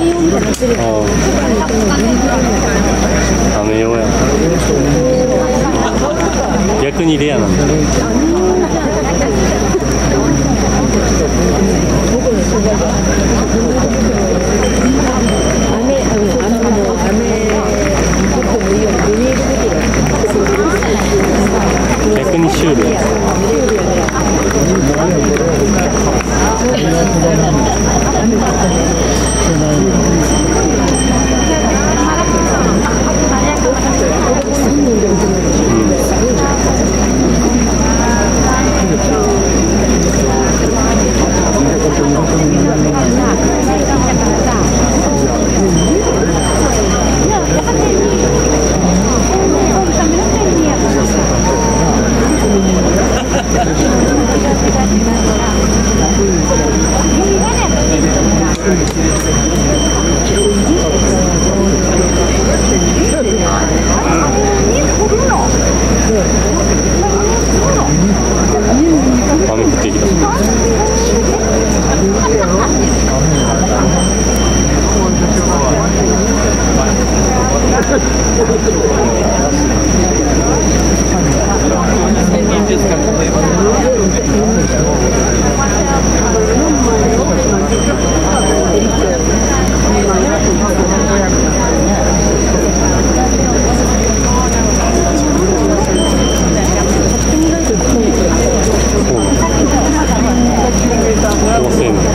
雨用や。逆にレアなんだ。逆にシュール。雨降ってきた。高性能。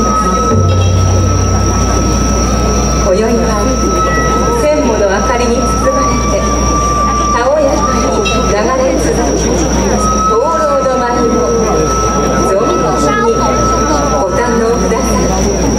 ます。今宵は千もの明かりに包まれてたおやかに流れ続く灯籠の舞を存分にご堪能ください。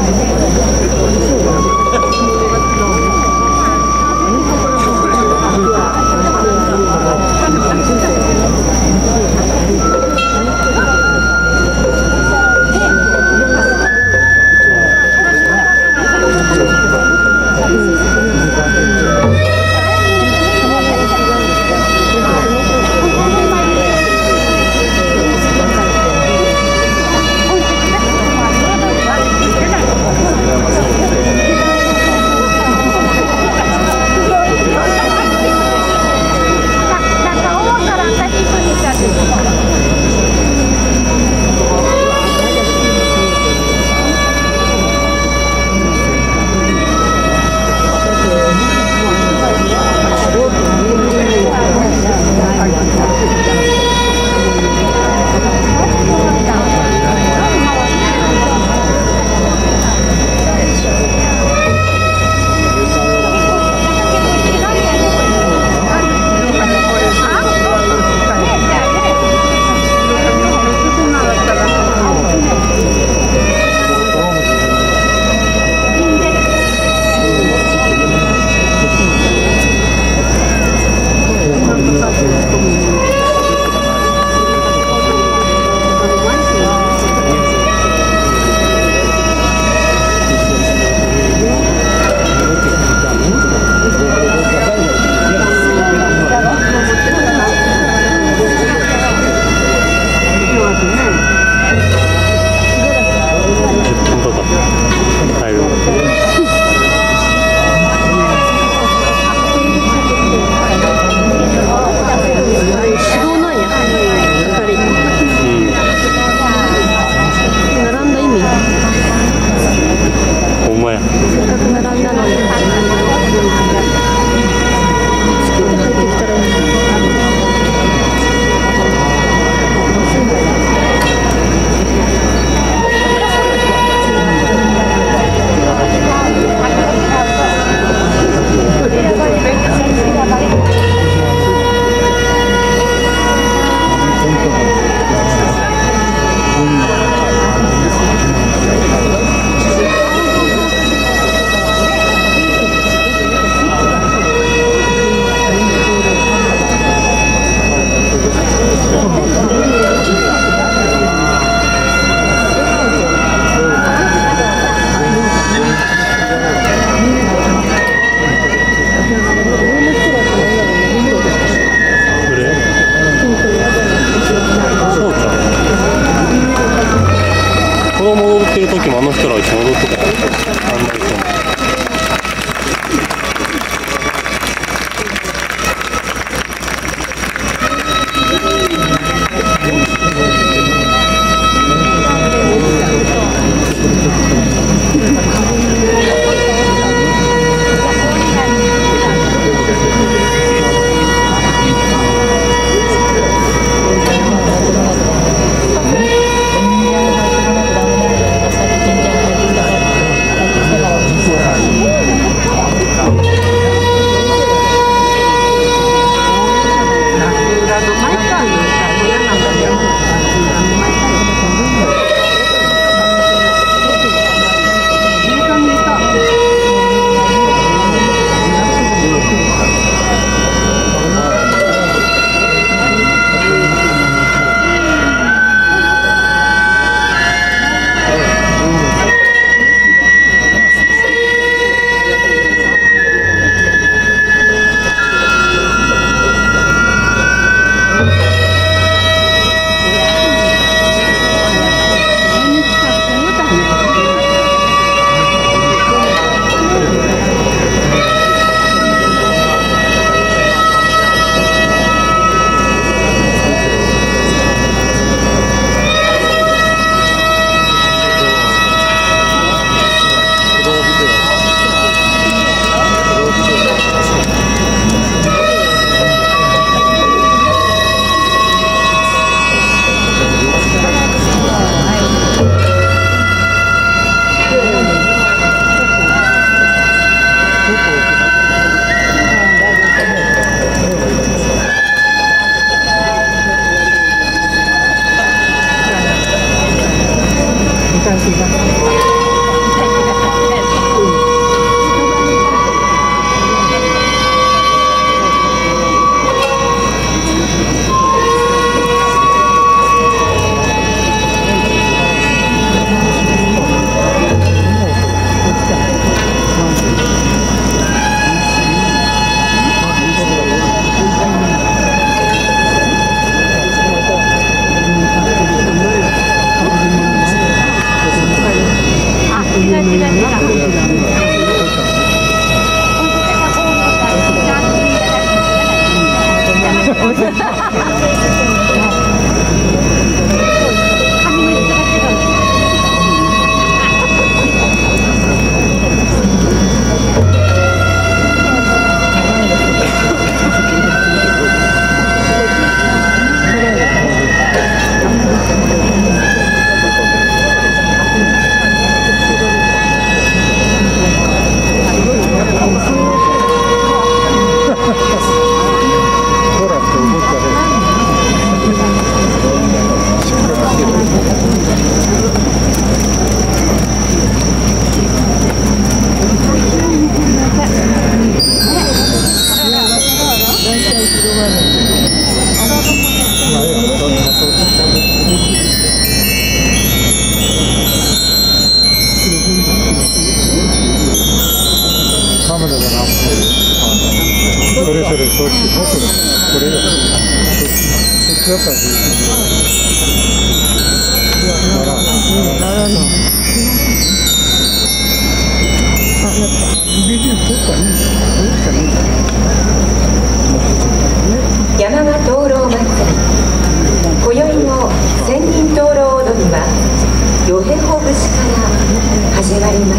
ってる時もあの人ら一緒に踊ってたよ。あんな人も。 山鹿灯籠祭り、今宵の千人灯籠踊りはよへほ節から始まります。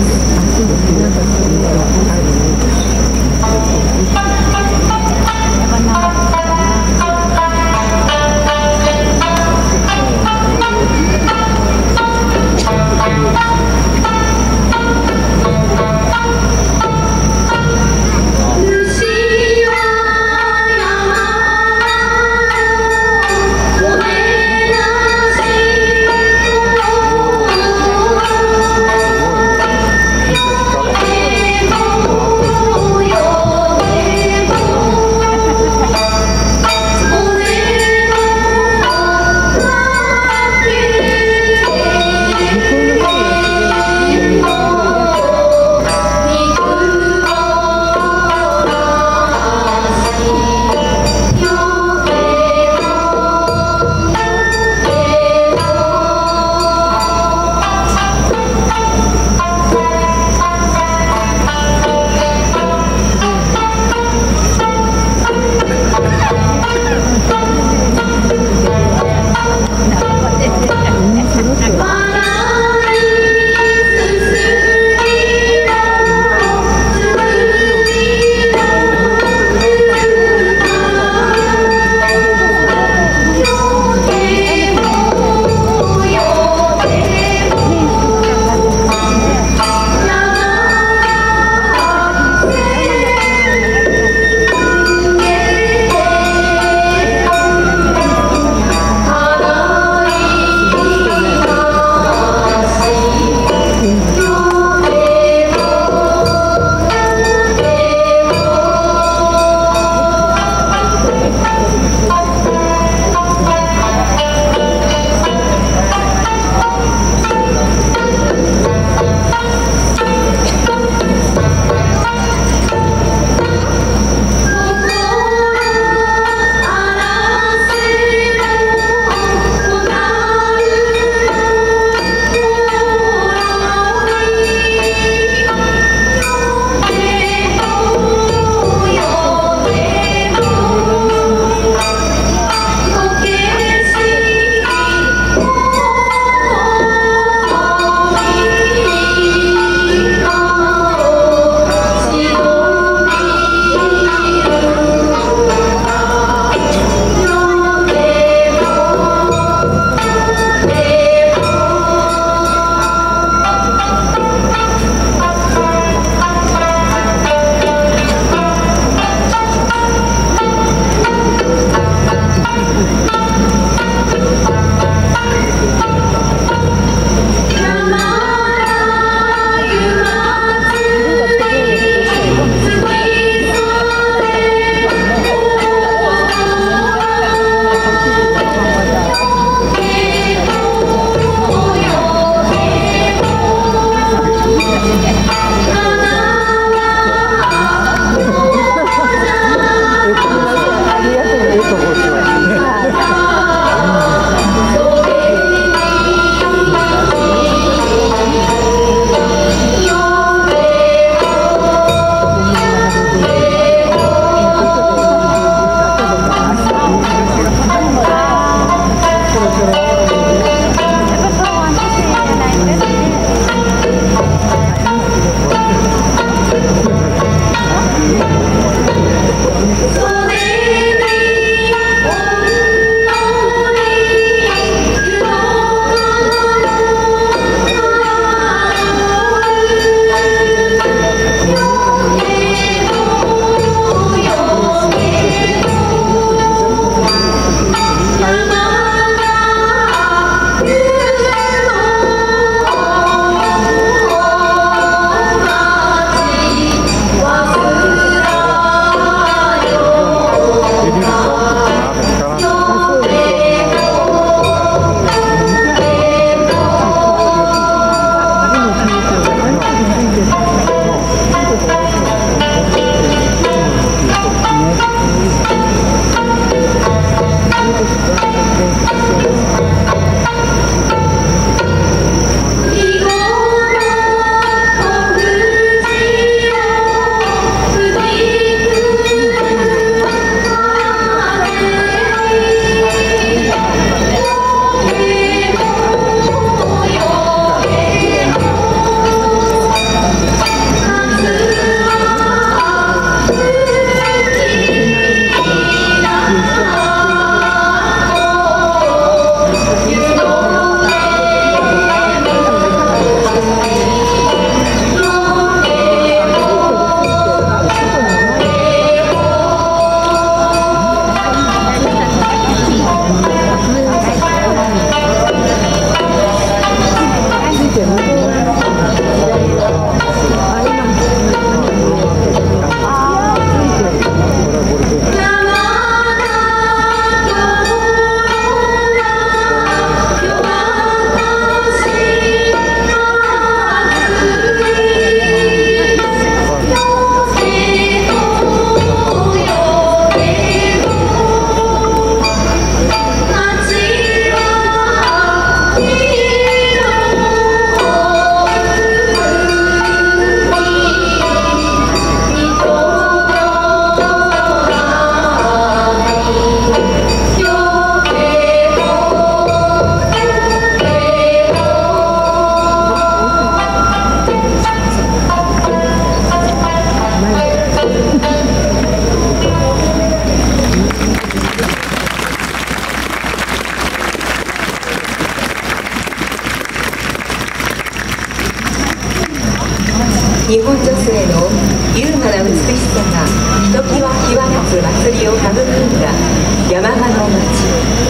日本女性の優雅な美しさがひときわ際立つ祭りを育んだ山鹿の町。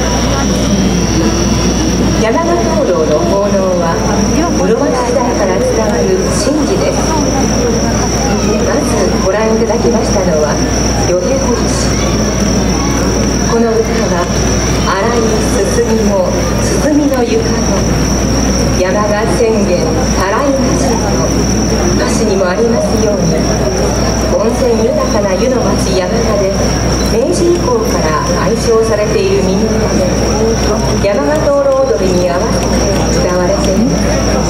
山鹿灯籠の奉納は室町時代から伝わる神事です。まずご覧いただきましたのはよへほりし。この歌は荒いすすみの鼓の床の山鹿宣言たらいなしと歌詞にもありますように、温泉豊かな湯の町山鹿で明治以降から愛称されている民謡で、山鹿灯籠踊りに合わせて歌われています。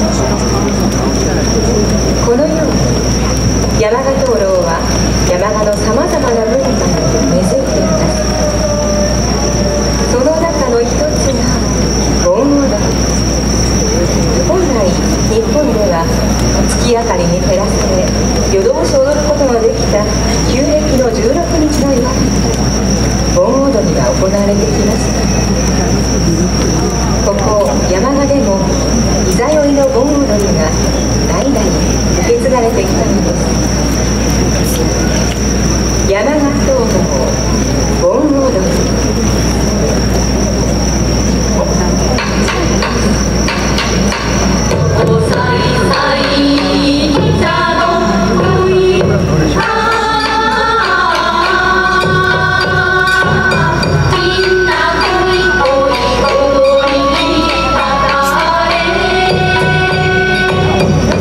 このように山鹿灯籠は山鹿のさまざまな文化に根付いています。その中の一つが盆踊り。本来日本では月明かりに照らされ夜通し踊ることができた旧暦の16日の夜盆踊りが行われてきました。ここ山鹿でもいざ酔いの盆踊りが代々受け継がれてきたのです。山鹿灯籠盆踊り。おさいさい茶の類みんなこいこい踊りにたたれ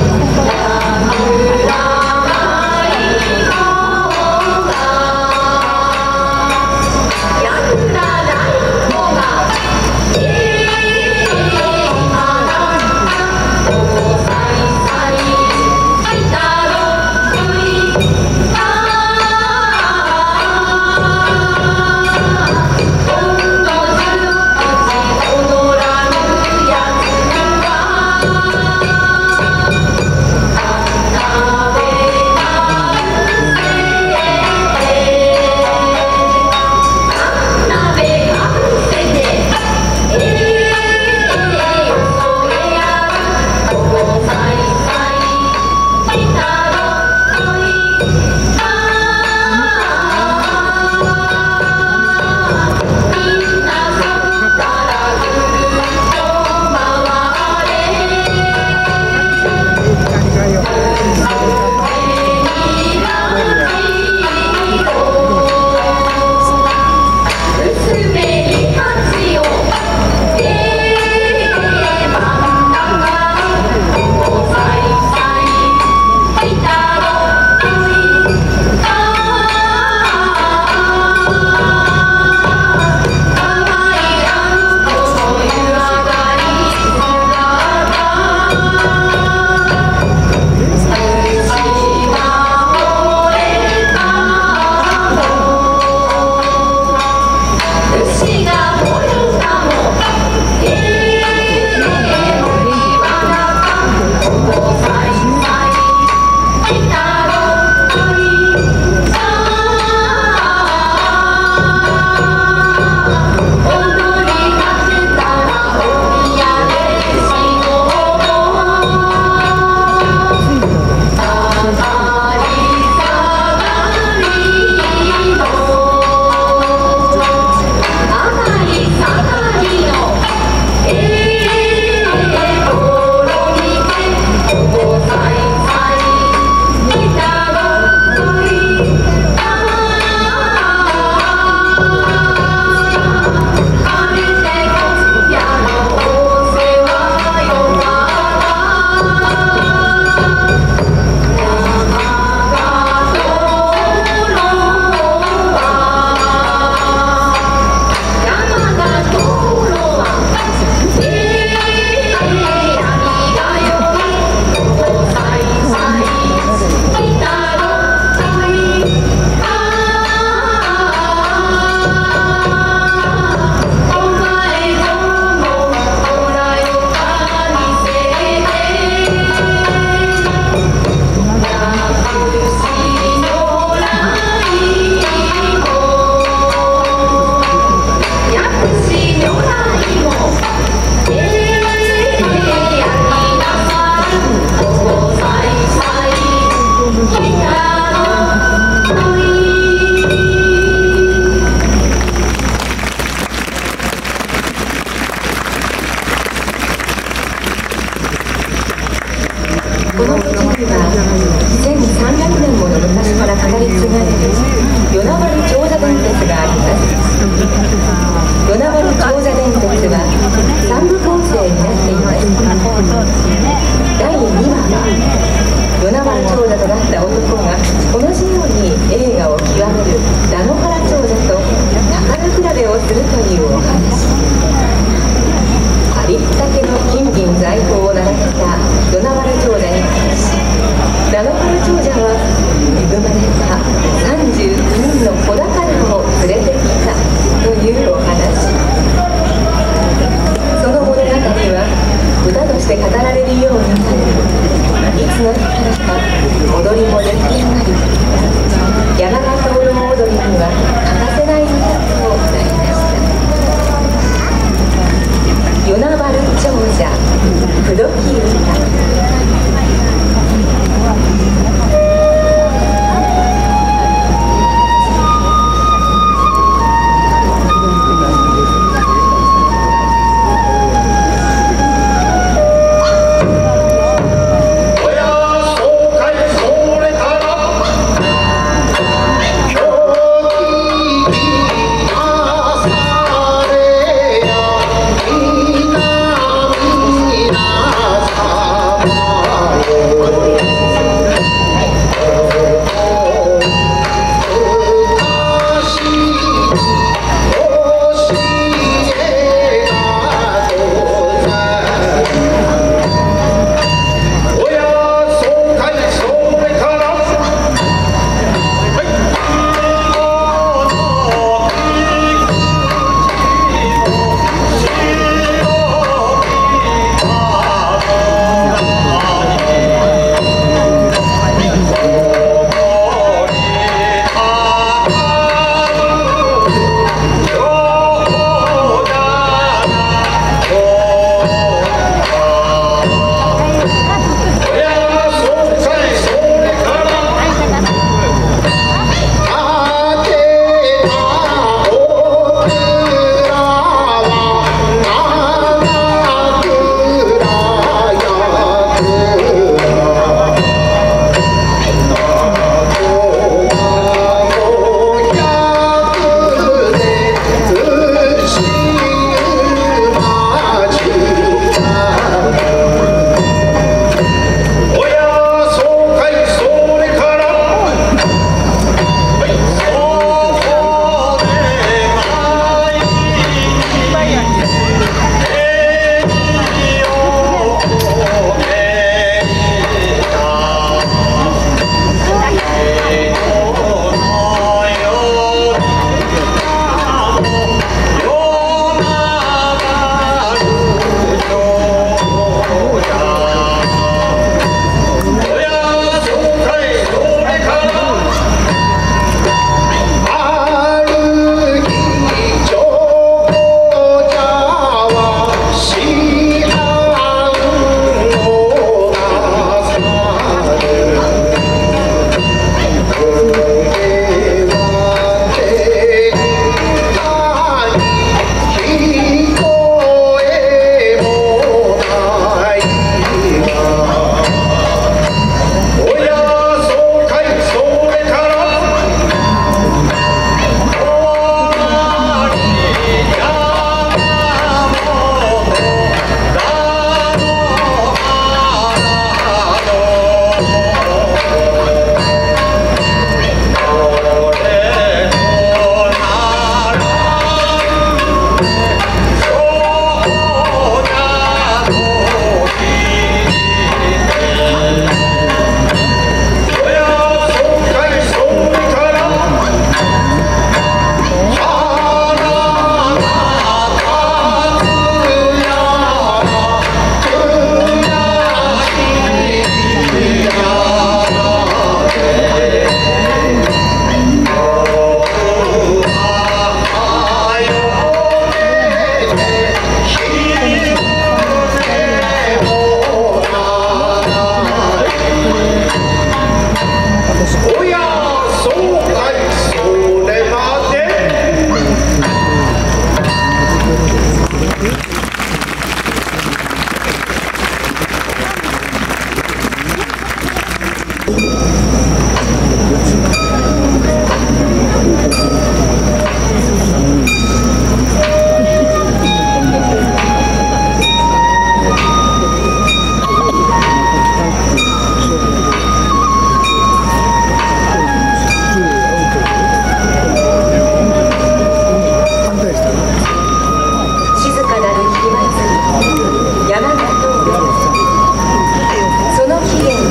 には1300年もの昔から語り継がれる与那原長者伝説があります。与那原長者伝説は3部構成になっています。第2話は与那原長者となった男が同じように栄華を極める田野原長者と宝比べをするというお話。ありったけの金銀財宝を名乗った与那原長者に対し、田野原長者は恵まれた39人の子宝を連れてきたというお話。その物語は歌として語られるようになり、いつの日からか踊りも出来上がり、山鹿灯籠踊りには欠かせない歌となりました。与那原長者口説き歌。 親総会総列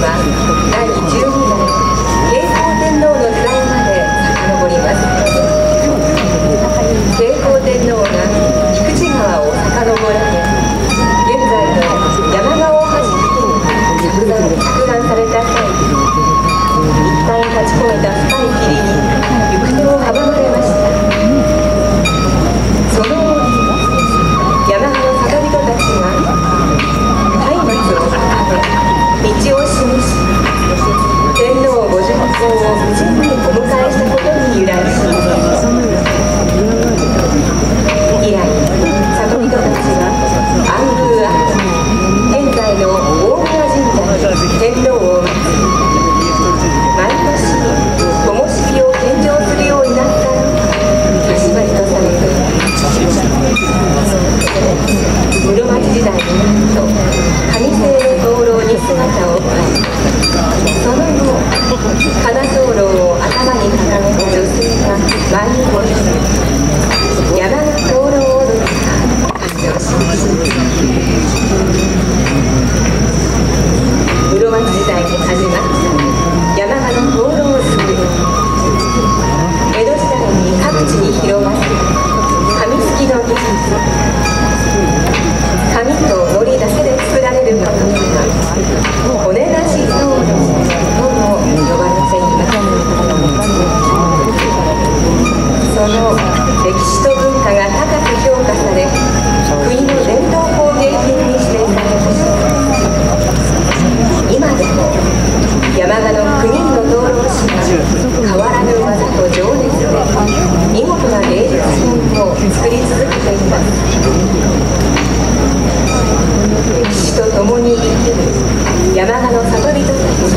は第12代慶光天皇の時代まで遡ります。慶光天皇が菊池川を遡られ、現在の山川をはじめ着岸された際、一帯に立ち込めた深い霧に行く手を阻まれました。その後、山川の里人たちが松明を掲げ道を示し、天皇ご巡行を無事にお迎えしたことに由来します。以来、里人たちは安宮跡、現在の大宮神社に天皇を祀り、毎年灯火を献上するようになったのが始まりとされています。室町時代になると紙製の灯籠に姿を変え、その後金灯籠を頭に掲げた女性が舞い降り、山の灯籠踊りが誕生しました。室町時代に始まった山鹿の灯籠作り、江戸時代に各地に広がった紙すきの技術、紙と糊だけで作られるものが骨なし灯籠とも呼ばれています。その歴史と文化が高く評価され、国の伝統工芸品に指定されました。今でも山鹿の9人の灯籠師が変わらぬ技と情熱で見事な芸術品を作り続けています。歴史とともに生きる山鹿の里人たち、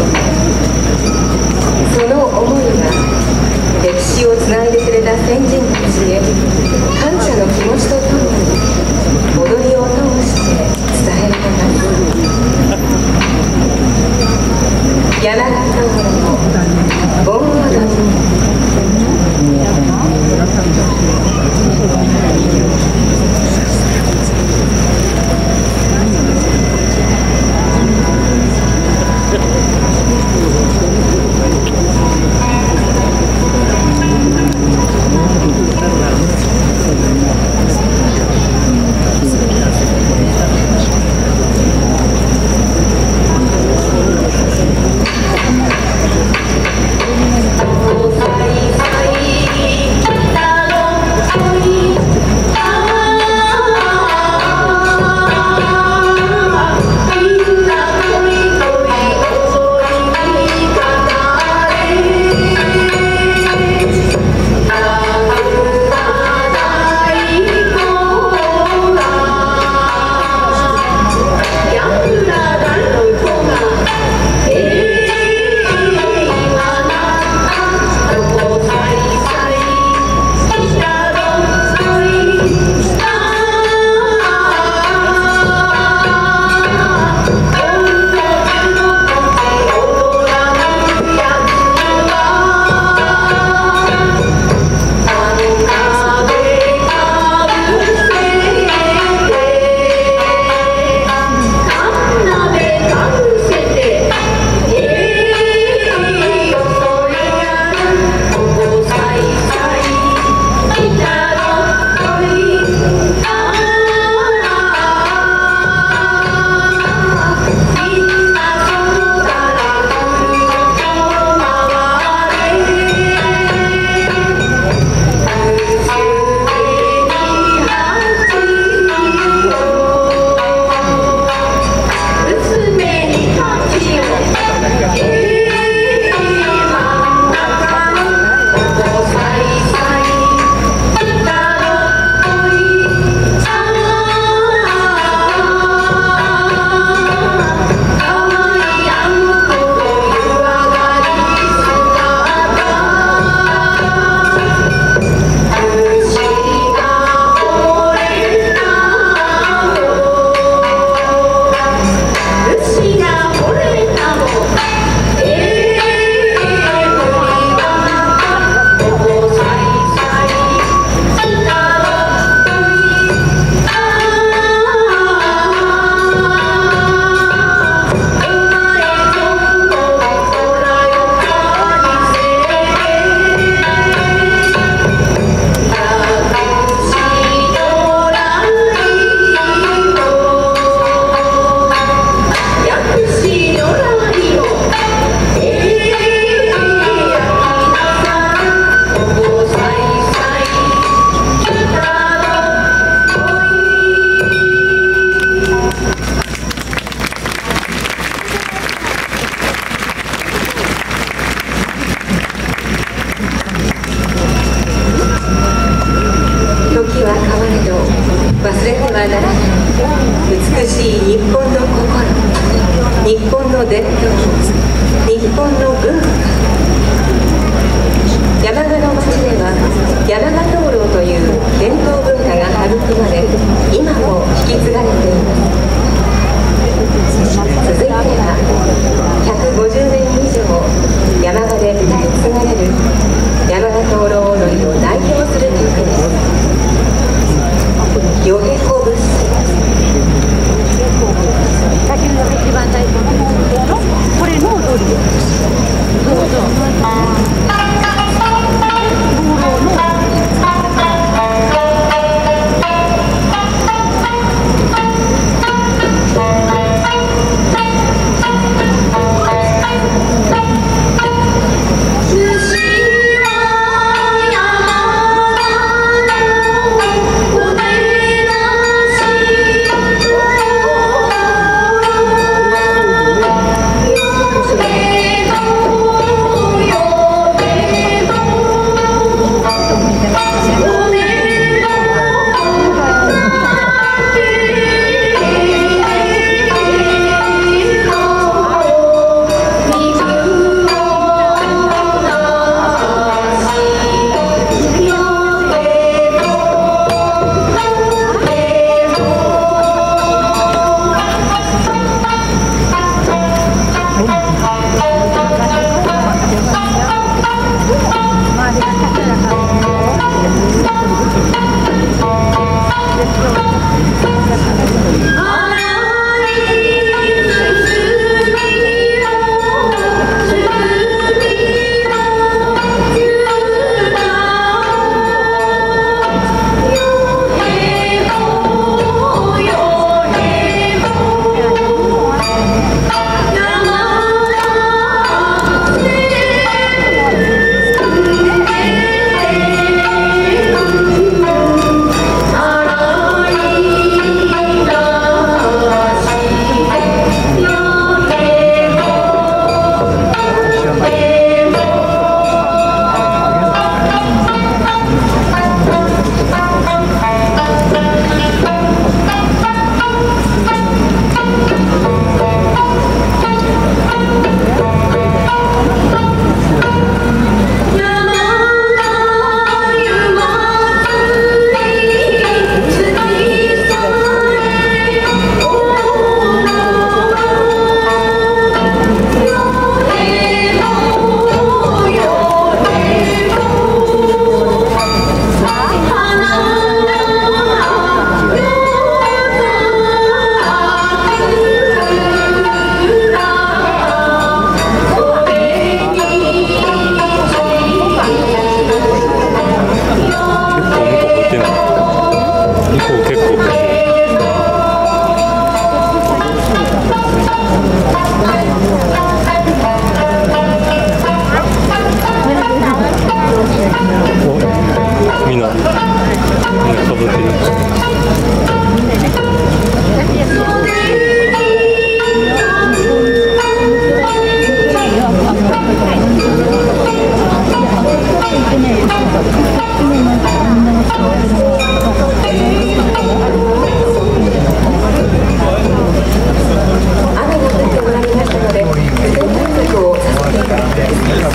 その思いが歴史をつないでくれた先人たちへ感謝の気持ちとともに踊りを通して伝えられます。山鹿灯籠の盆踊り。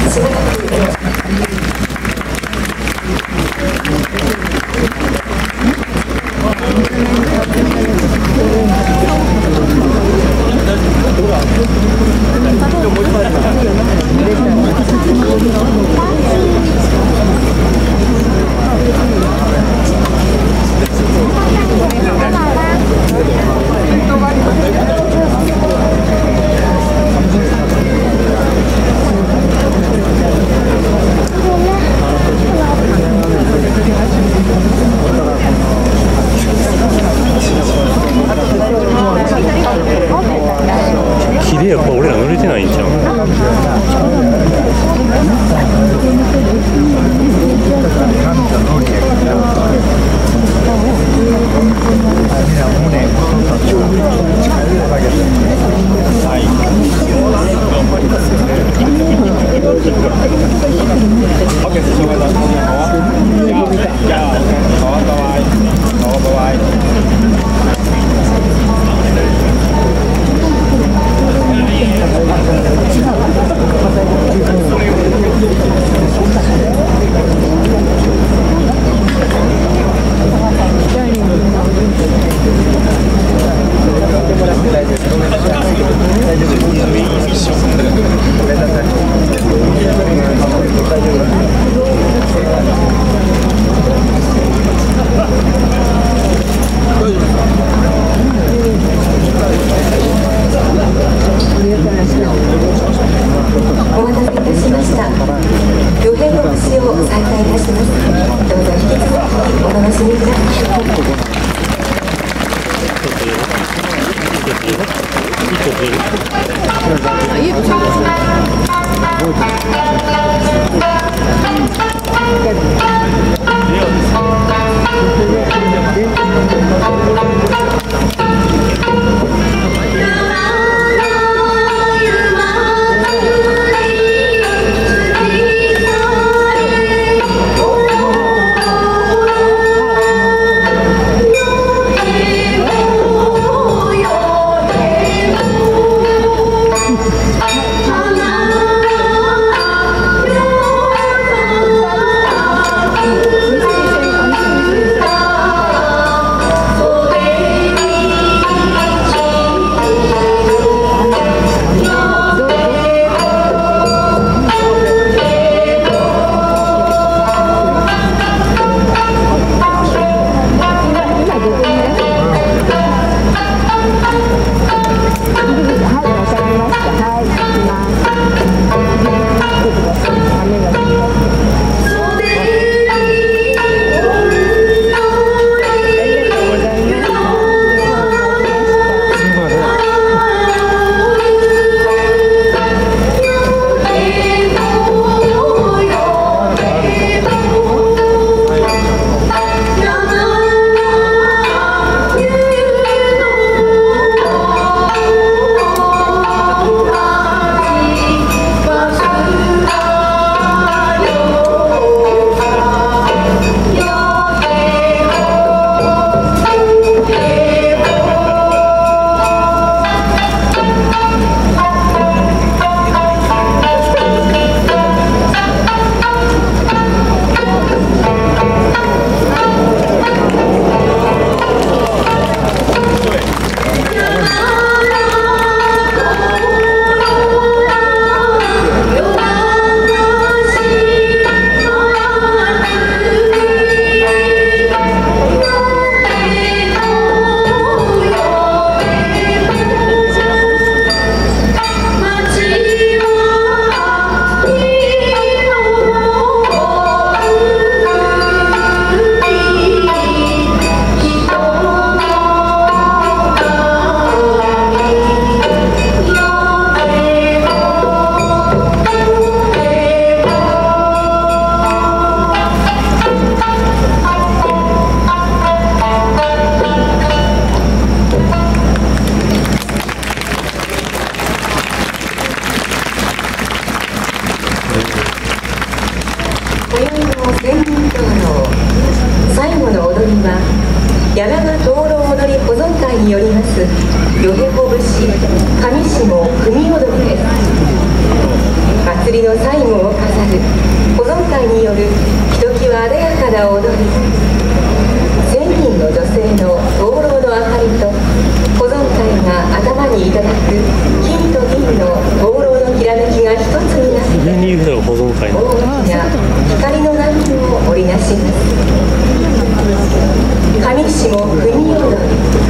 しばらく綺麗やっぱ俺ら濡れてないんじゃん。 柳川灯籠踊り保存会によりますよへこ節上下組踊りです。祭祭りの最後を飾る保存会によるひときわあでやかな踊り、1000人の女性の灯籠の明かりと保存会が頭にいただく金と銀の灯籠のきらめきが一つになって保存会の大きな光の波を織りなします。上下国踊り。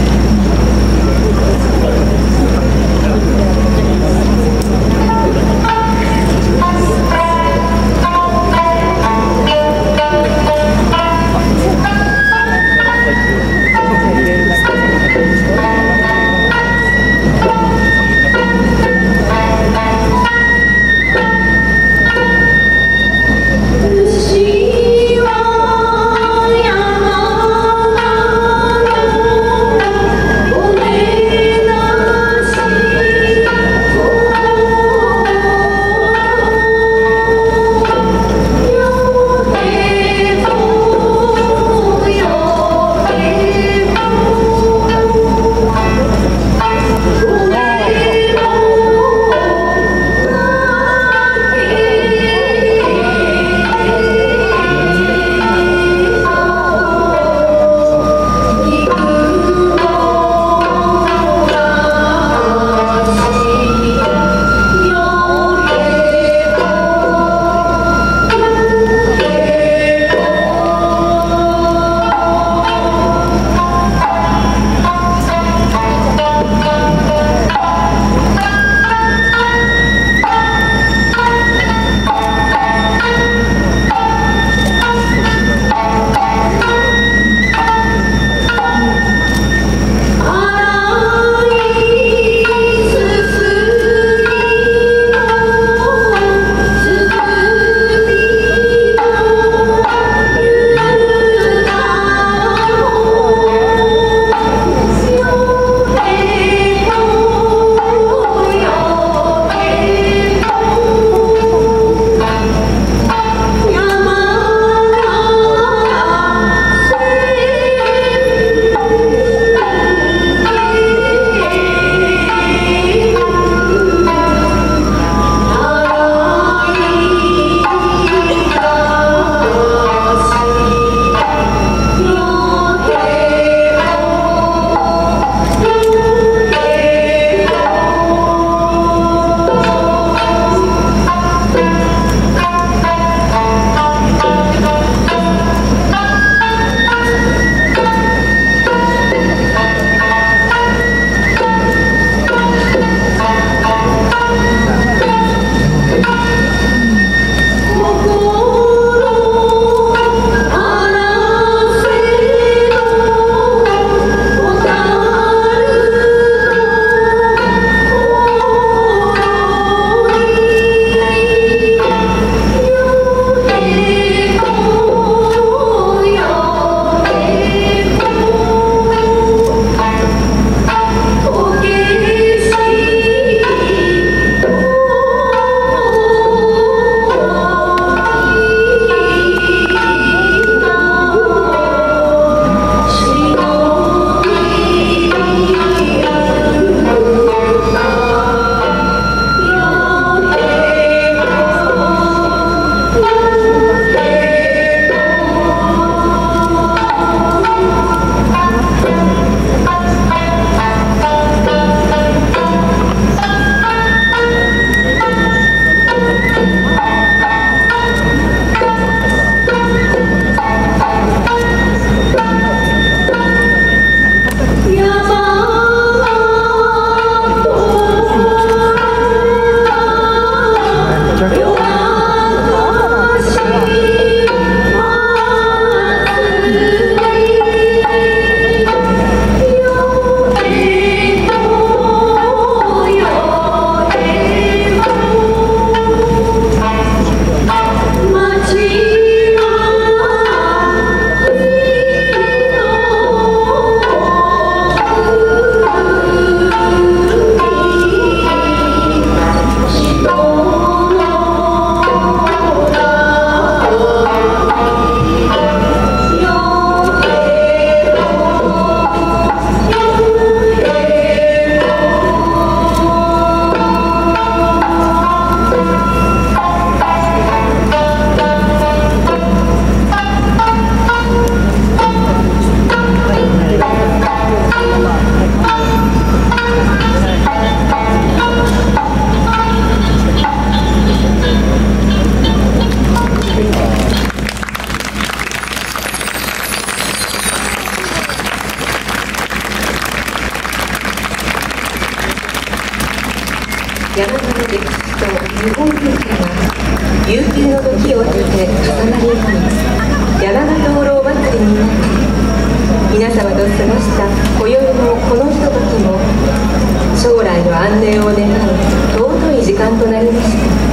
日本風景が悠久の時を経て重なり合い、山形灯籠祭りになり、皆様と過ごした今宵のこのひとときも将来の安寧を願う尊い時間となりました。